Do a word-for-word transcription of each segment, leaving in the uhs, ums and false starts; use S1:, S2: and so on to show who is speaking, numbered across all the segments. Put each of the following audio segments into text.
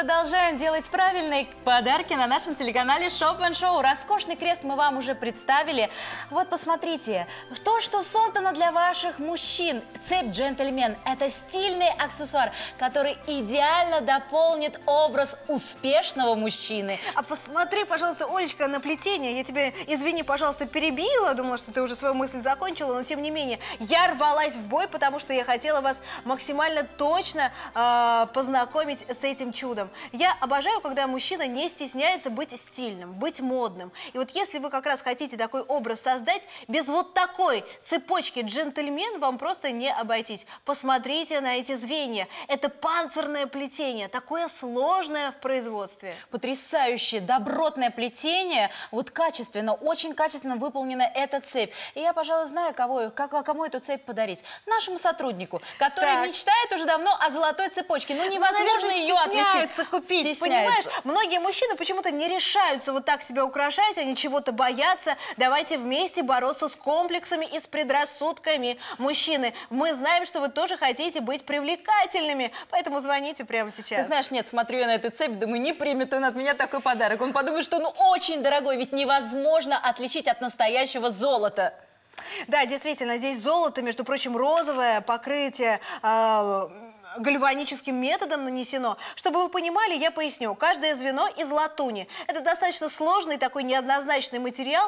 S1: продолжаем делать правильные подарки на нашем телеканале Shop and Show. Роскошный крест мы вам уже представили. Вот посмотрите, то, что создано для ваших мужчин. Цепь джентльмен – это стильный аксессуар, который идеально дополнит образ успешного мужчины.
S2: А посмотри, пожалуйста, Олечка, на плетение. Я тебе, извини, пожалуйста, перебила. Думала, что ты уже свою мысль закончила, но тем не менее. Я рвалась в бой, потому что я хотела вас максимально точно э, познакомить с этим чудом. Я обожаю, когда мужчина не стесняется быть стильным, быть модным. И вот если вы как раз хотите такой образ создать, без вот такой цепочки джентльмен вам просто не обойтись. Посмотрите на эти звенья. Это панцирное плетение, такое сложное в производстве.
S1: Потрясающее, добротное плетение. Вот качественно, очень качественно выполнена эта цепь. И я, пожалуй, знаю, кого, как, кому эту цепь подарить. Нашему сотруднику, который
S2: Так.
S1: мечтает уже давно о золотой цепочке. Ну, невозможно
S2: Наверное,
S1: ее отличить.
S2: Купить,
S1: Стесняются.
S2: понимаешь? Многие мужчины почему-то не решаются вот так себя украшать, они чего-то боятся. Давайте вместе бороться с комплексами и с предрассудками. Мужчины, мы знаем, что вы тоже хотите быть привлекательными, поэтому звоните прямо сейчас.
S1: Ты знаешь, нет, смотрю я на эту цепь, думаю, не примет он от меня такой подарок. Он подумает, что он очень дорогой, ведь невозможно отличить от настоящего золота.
S2: Да, действительно, здесь золото, между прочим, розовое покрытие, э гальваническим методом нанесено. Чтобы вы понимали, я поясню. Каждое звено из латуни. Это достаточно сложный такой неоднозначный материал,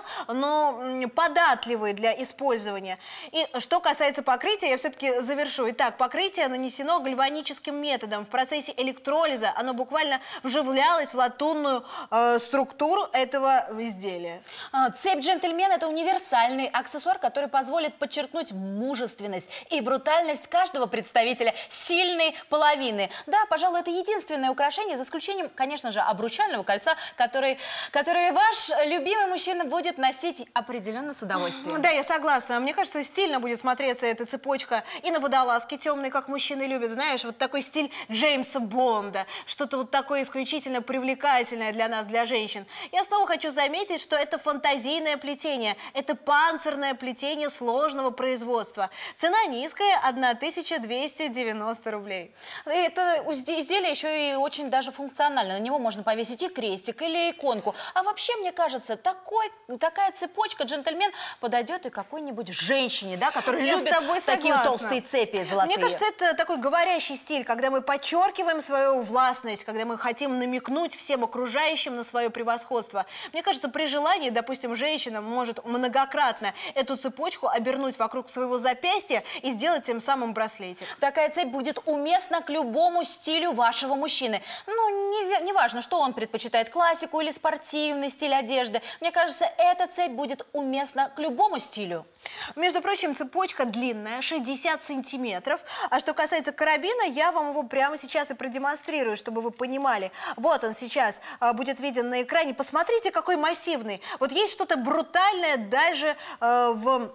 S2: но податливый для использования. И что касается покрытия, я все-таки завершу. Итак, покрытие нанесено гальваническим методом. В процессе электролиза оно буквально вживлялось в латунную э, структуру этого изделия.
S1: Цепь джентльмен – это универсальный аксессуар, который позволит подчеркнуть мужественность и брутальность каждого представителя сильной половины. Да, пожалуй, это единственное украшение, за исключением, конечно же, обручального кольца, который, который ваш любимый мужчина будет носить определенно с удовольствием.
S2: Да, я согласна. Мне кажется, стильно будет смотреться эта цепочка и на водолазке темной, как мужчины любят. Знаешь, вот такой стиль Джеймса Бонда. Что-то вот такое исключительно привлекательное для нас, для женщин. Я снова хочу заметить, что это фантазийное плетение. Это панцирное плетение сложного производства. Цена низкая – тысяча двести девяносто рублей.
S1: Это изделие еще и очень даже функционально. На него можно повесить и крестик, или иконку. А вообще, мне кажется, такой, такая цепочка джентльмен подойдет и какой-нибудь женщине, да, которая
S2: Я
S1: любит такие толстые цепи золотые.
S2: Мне кажется, это такой говорящий стиль, когда мы подчеркиваем свою властность, когда мы хотим намекнуть всем окружающим на свое превосходство. Мне кажется, при желании, допустим, женщина может многократно эту цепочку обернуть вокруг своего запястья и сделать тем самым браслетик.
S1: Такая цепь будет уместно к любому стилю вашего мужчины. Ну, не, не важно, что он предпочитает, классику или спортивный стиль одежды. Мне кажется, эта цепь будет уместна к любому стилю.
S2: Между прочим, цепочка длинная, шестьдесят сантиметров. А что касается карабина, я вам его прямо сейчас и продемонстрирую, чтобы вы понимали. Вот он сейчас а, будет виден на экране. Посмотрите, какой массивный. Вот есть что-то брутальное даже а, в...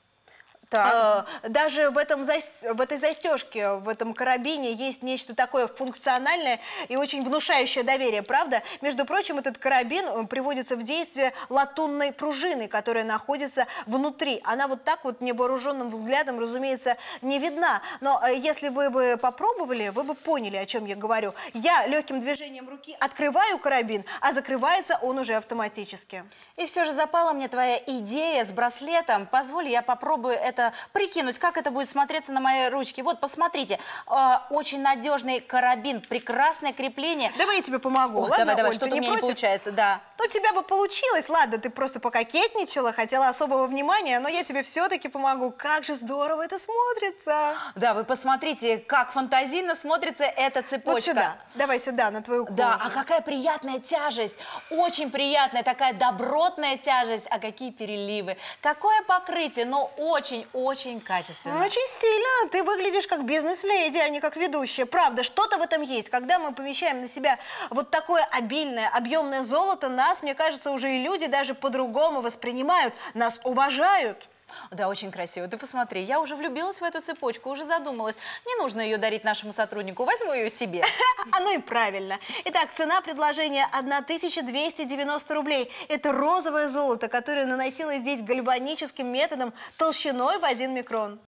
S1: Так.
S2: Даже в, этом, в этой застежке, в этом карабине есть нечто такое функциональное и очень внушающее доверие, правда? Между прочим, этот карабин приводится в действие латунной пружиной, которая находится внутри. Она вот так вот невооруженным взглядом, разумеется, не видна. Но если вы бы попробовали, вы бы поняли, о чем я говорю. Я легким движением руки открываю карабин, а закрывается он уже автоматически.
S1: И все же запала мне твоя идея с браслетом. Позволь, я попробую это прикинуть, как это будет смотреться на моей ручке. Вот, посмотрите, э, очень надежный карабин, прекрасное крепление.
S2: Давай я тебе помогу.
S1: О,
S2: ладно,
S1: давай, давай,
S2: Оль,
S1: что-то
S2: у меня
S1: не получается, да.
S2: Ну, у тебя бы получилось. Ладно, ты просто пококетничала, хотела особого внимания, но я тебе все-таки помогу. Как же здорово это смотрится.
S1: Да, вы посмотрите, как фантазийно смотрится эта цепочка.
S2: Вот сюда, давай сюда, на твою кожу.
S1: Да, а какая приятная тяжесть, очень приятная, такая добротная тяжесть, а какие переливы. Какое покрытие, но очень-очень качественно.
S2: Очень стильно, ты выглядишь как бизнес-леди, а не как ведущая. Правда, что-то в этом есть. Когда мы помещаем на себя вот такое обильное, объемное золото, нас, мне кажется, уже и люди даже по-другому воспринимают, нас уважают.
S1: Да, очень красиво. Ты посмотри, я уже влюбилась в эту цепочку, уже задумалась. Не нужно ее дарить нашему сотруднику, возьму ее себе.
S2: Оно и правильно. Итак, цена предложения тысяча двести девяносто рублей. Это розовое золото, которое наносилось здесь гальваническим методом толщиной в один микрон.